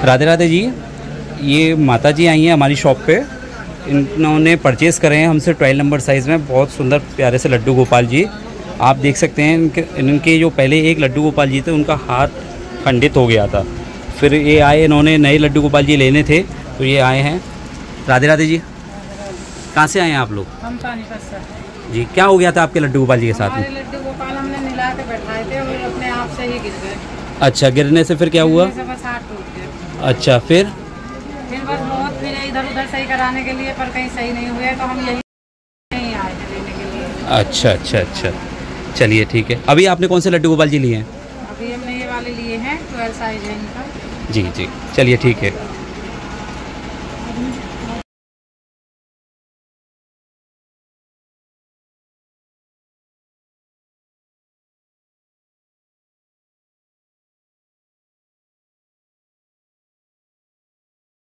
राधे राधे जी। ये माता जी आई हैं हमारी शॉप पे, इन्होंने परचेज़ करे हैं हमसे 12 नंबर साइज़ में बहुत सुंदर प्यारे से लड्डू गोपाल जी। आप देख सकते हैं इनके जो पहले एक लड्डू गोपाल जी थे उनका हाथ खंडित हो गया था, फिर ये आए, इन्होंने नए लड्डू गोपाल जी लेने थे तो ये आए हैं। राधे राधे जी। कहाँ से आए हैं आप लोग? हम पानीपत से। जी, क्या हो गया था आपके लड्डू गोपाल जी के साथ में? लड्डू गोपाल हमने मिला के बैठाए थे और अपने आप से ही गिर गए। अच्छा, गिरने से फिर क्या हुआ? बस हाथ टूट गया। अच्छा, फिर बस बहुत फिर इधर उधर सही कराने के लिए, पर कहीं सही नहीं हुए तो हम यही आए थे लेने के लिए। अच्छा अच्छा अच्छा, चलिए ठीक है। अभी आपने कौन से लड्डू गोपाल जी लिए हैं? अभी हमने ये वाले लिए हैं, 12 साइज है इनका। जी जी, चलिए ठीक है।